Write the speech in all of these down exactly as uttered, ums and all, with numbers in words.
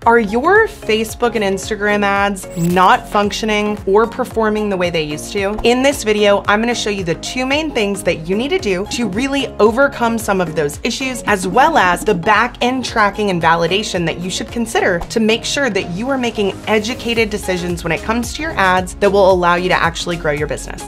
Are your Facebook and Instagram ads not functioning or performing the way they used to? In this video, I'm gonna show you the two main things that you need to do to really overcome some of those issues, as well as the back-end tracking and validation that you should consider to make sure that you are making educated decisions when it comes to your ads that will allow you to actually grow your business.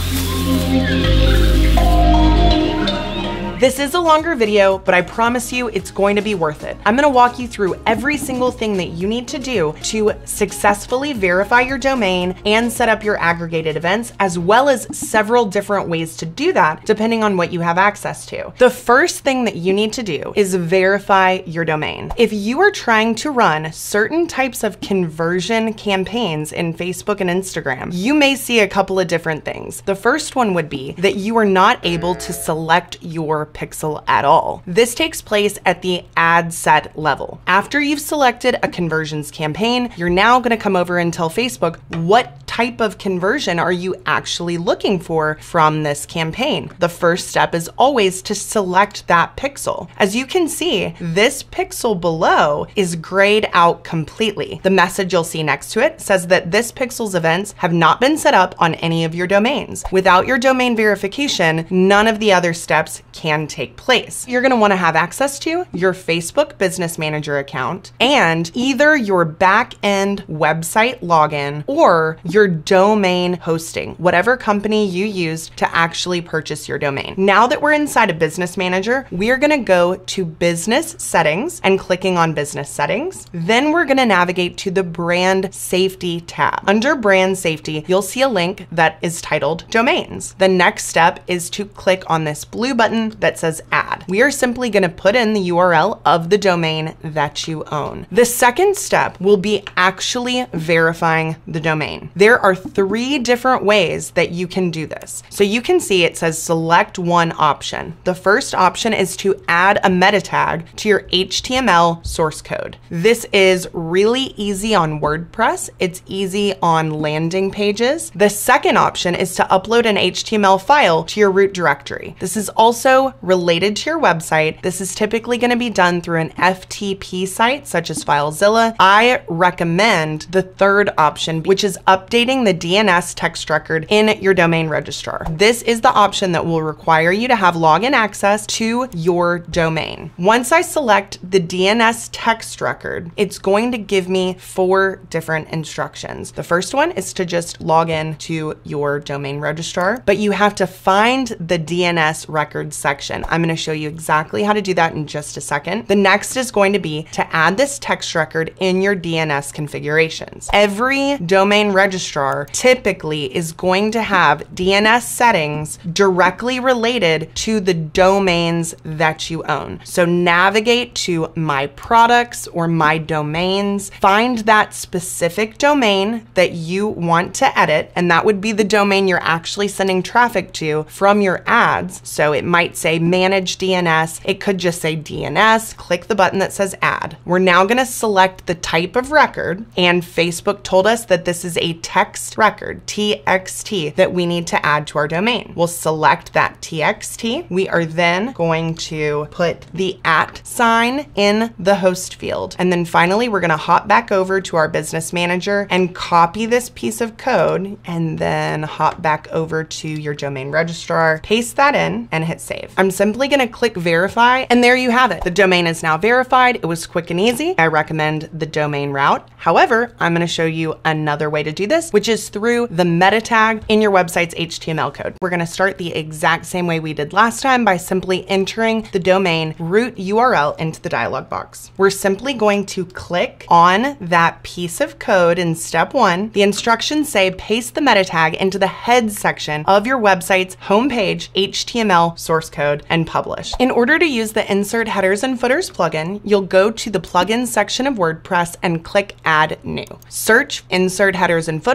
This is a longer video, but I promise you it's going to be worth it. I'm gonna walk you through every single thing that you need to do to successfully verify your domain and set up your aggregated events, as well as several different ways to do that depending on what you have access to. The first thing that you need to do is verify your domain. If you are trying to run certain types of conversion campaigns in Facebook and Instagram, you may see a couple of different things. The first one would be that you are not able to select your pixel at all. This takes place at the ad set level. After you've selected a conversions campaign, you're now going to come over and tell Facebook what type of conversion are you actually looking for from this campaign. The first step is always to select that pixel. As you can see, this pixel below is grayed out completely. The message you'll see next to it says that this pixel's events have not been set up on any of your domains. Without your domain verification, none of the other steps can take place. You're gonna wanna have access to your Facebook Business Manager account and either your back-end website login or your domain hosting, whatever company you used to actually purchase your domain. Now that we're inside of Business Manager, we're gonna go to Business Settings and clicking on Business Settings. Then we're gonna navigate to the Brand Safety tab. Under Brand Safety, you'll see a link that is titled Domains. The next step is to click on this blue button that says Add. We are simply going to put in the U R L of the domain that you own. The second step will be actually verifying the domain. There are three different ways that you can do this. So you can see it says select one option. The first option is to add a meta tag to your H T M L source code. This is really easy on WordPress. It's easy on landing pages. The second option is to upload an H T M L file to your root directory. This is also related to your website. This is typically going to be done through an F T P site such as FileZilla. I recommend the third option, which is updating the D N S text record in your domain registrar. This is the option that will require you to have login access to your domain. Once I select the D N S text record, it's going to give me four different instructions. The first one is to just log in to your domain registrar, but you have to find the D N S record section. I'm going to show you exactly how to do that in just a second. The next is going to be to add this text record in your D N S configurations. Every domain registrar typically is going to have D N S settings directly related to the domains that you own. So navigate to My Products or My Domains, find that specific domain that you want to edit, and that would be the domain you're actually sending traffic to from your ads. So it might say manage D N S. It could just say D N S. Click the button that says add. We're now going to select the type of record, and Facebook told us that this is a text record, T X T, that we need to add to our domain. We'll select that T X T. We are then going to put the at sign in the host field. And then finally, we're going to hop back over to our Business Manager and copy this piece of code, and then hop back over to your domain registrar, paste that in, and hit save. I'm simply going to click verify, and there you have it. The domain is now verified. It was quick and easy. I recommend the domain route. However, I'm going to show you another way to do this, which is through the meta tag in your website's H T M L code. We're going to start the exact same way we did last time by simply entering the domain root U R L into the dialog box. We're simply going to click on that piece of code in step one. The instructions say paste the meta tag into the head section of your website's homepage H T M L source code and publish. In order to use the Insert Headers and Footers plugin, you'll go to the plugins section of WordPress and click Add New. Search Insert Headers and Footers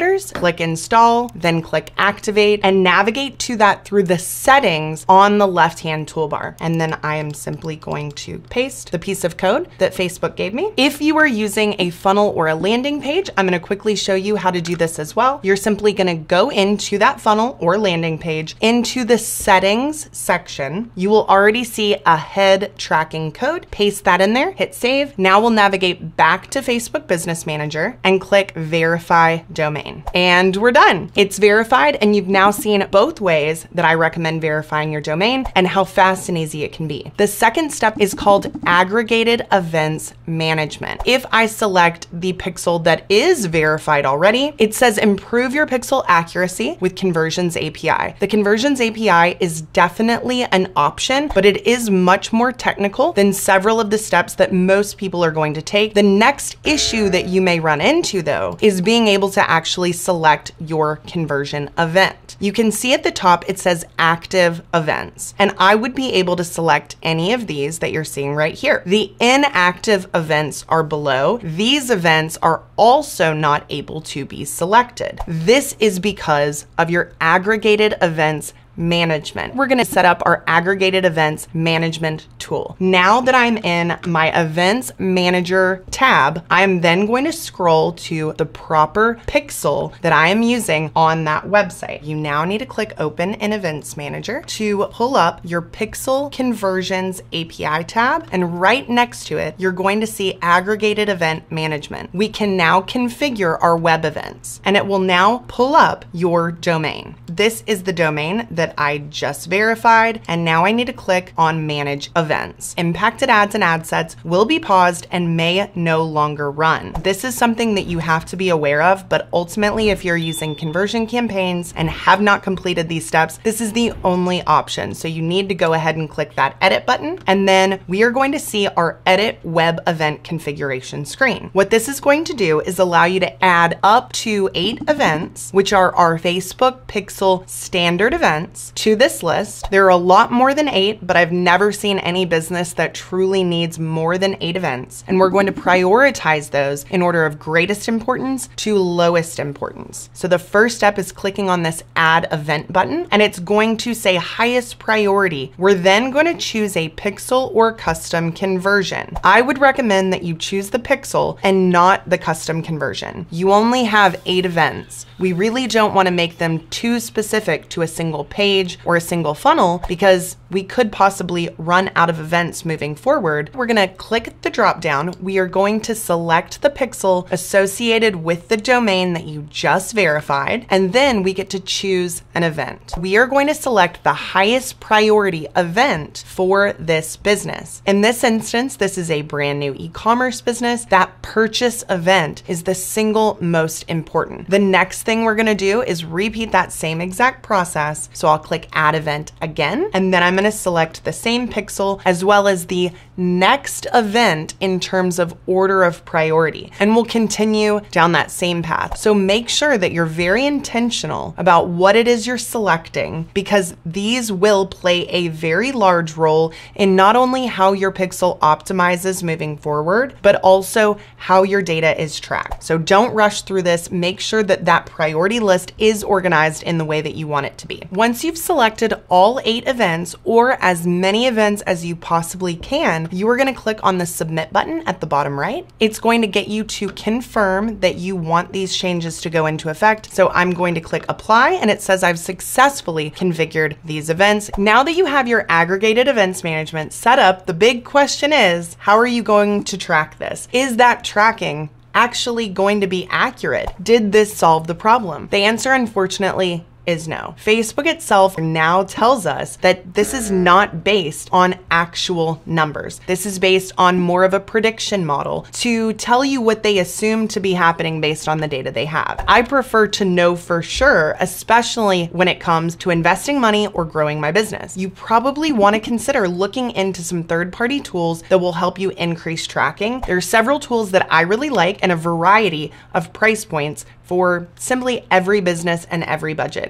parameters, click install, then click activate, and navigate to that through the settings on the left-hand toolbar. And then I am simply going to paste the piece of code that Facebook gave me. If you are using a funnel or a landing page, I'm gonna quickly show you how to do this as well. You're simply gonna go into that funnel or landing page, into the settings section. You will already see a head tracking code. Paste that in there, hit save. Now we'll navigate back to Facebook Business Manager and click verify domain. And we're done. It's verified, and you've now seen both ways that I recommend verifying your domain and how fast and easy it can be. The second step is called Aggregated Events Management. If I select the pixel that is verified already, it says improve your pixel accuracy with Conversions A P I. The Conversions A P I is definitely an option, but it is much more technical than several of the steps that most people are going to take. The next issue that you may run into, though, is being able to actually select your conversion event. You can see at the top it says active events, and I would be able to select any of these that you're seeing right here. The inactive events are below. These events are also not able to be selected. This is because of your aggregated events management. We're gonna set up our aggregated events management tool. Now that I'm in my events manager tab, I'm then going to scroll to the proper pixel that I am using on that website. You now need to click open in events manager to pull up your pixel conversions A P I tab, and right next to it, you're going to see aggregated event management. We can now configure our web events, and it will now pull up your domain. This is the domain that I just verified, and now I need to click on manage events. Impacted ads and ad sets will be paused and may no longer run. This is something that you have to be aware of, but ultimately if you're using conversion campaigns and have not completed these steps, this is the only option. So you need to go ahead and click that edit button, and then we are going to see our edit web event configuration screen. What this is going to do is allow you to add up to eight events, which are our Facebook Pixel standard events, to this list. There are a lot more than eight, but I've never seen any business that truly needs more than eight events. And we're going to prioritize those in order of greatest importance to lowest importance. So the first step is clicking on this add event button, and it's going to say highest priority. We're then going to choose a pixel or custom conversion. I would recommend that you choose the pixel and not the custom conversion. You only have eight events. We really don't want to make them too specific to a single page or a single funnel because we could possibly run out of events moving forward. We're going to click the drop down. We are going to select the pixel associated with the domain that you just verified, and then we get to choose an event. We are going to select the highest priority event for this business. In this instance, this is a brand new e-commerce business. That purchase event is the single most important. The next thing we're going to do is repeat that same exact process. So I'll click add event again, and then I'm going to select the same pixel as well as the next event in terms of order of priority. And we'll continue down that same path. So make sure that you're very intentional about what it is you're selecting, because these will play a very large role in not only how your pixel optimizes moving forward, but also how your data is tracked. So don't rush through this. Make sure that that priority list is organized in the way that you want it to be. Once you've selected all eight events, or as many events as you possibly can, you are going to click on the submit button at the bottom right. It's going to get you to confirm that you want these changes to go into effect. So I'm going to click apply, and it says I've successfully configured these events. Now that you have your aggregated events management set up, the big question is, how are you going to track this? Is that tracking actually going to be accurate? Did this solve the problem? The answer, unfortunately, is no. Facebook itself now tells us that this is not based on actual numbers. This is based on more of a prediction model to tell you what they assume to be happening based on the data they have. I prefer to know for sure, especially when it comes to investing money or growing my business. You probably want to consider looking into some third-party tools that will help you increase tracking. There are several tools that I really like and a variety of price points for simply every business and every budget.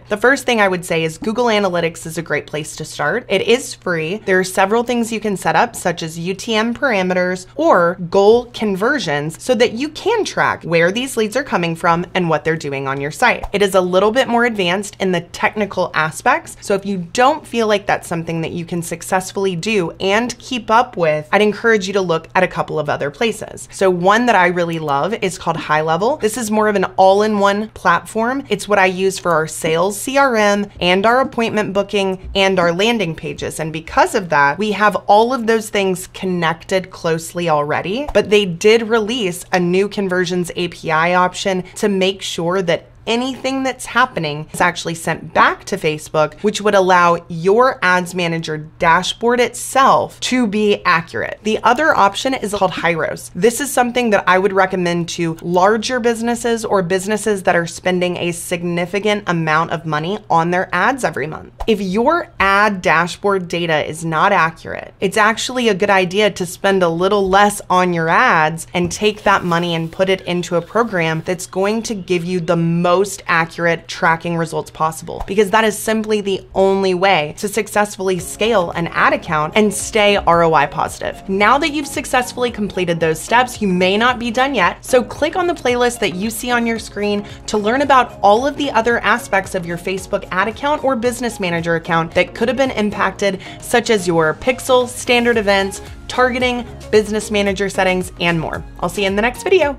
The first thing I would say is Google Analytics is a great place to start. It is free. There are several things you can set up, such as U T M parameters or goal conversions, so that you can track where these leads are coming from and what they're doing on your site. It is a little bit more advanced in the technical aspects, so if you don't feel like that's something that you can successfully do and keep up with, I'd encourage you to look at a couple of other places. So one that I really love is called High Level. This is more of an all-in-one platform. It's what I use for our sales C R M and our appointment booking and our landing pages. And because of that, we have all of those things connected closely already, but they did release a new conversions A P I option to make sure that anything that's happening is actually sent back to Facebook, which would allow your ads manager dashboard itself to be accurate. The other option is called Hyros. This is something that I would recommend to larger businesses or businesses that are spending a significant amount of money on their ads every month. If your ad dashboard data is not accurate, it's actually a good idea to spend a little less on your ads and take that money and put it into a program that's going to give you the most most accurate tracking results possible, because that is simply the only way to successfully scale an ad account and stay R O I positive. Now that you've successfully completed those steps, you may not be done yet, so click on the playlist that you see on your screen to learn about all of the other aspects of your Facebook ad account or business manager account that could have been impacted, such as your pixel, standard events, targeting, business manager settings, and more. I'll see you in the next video.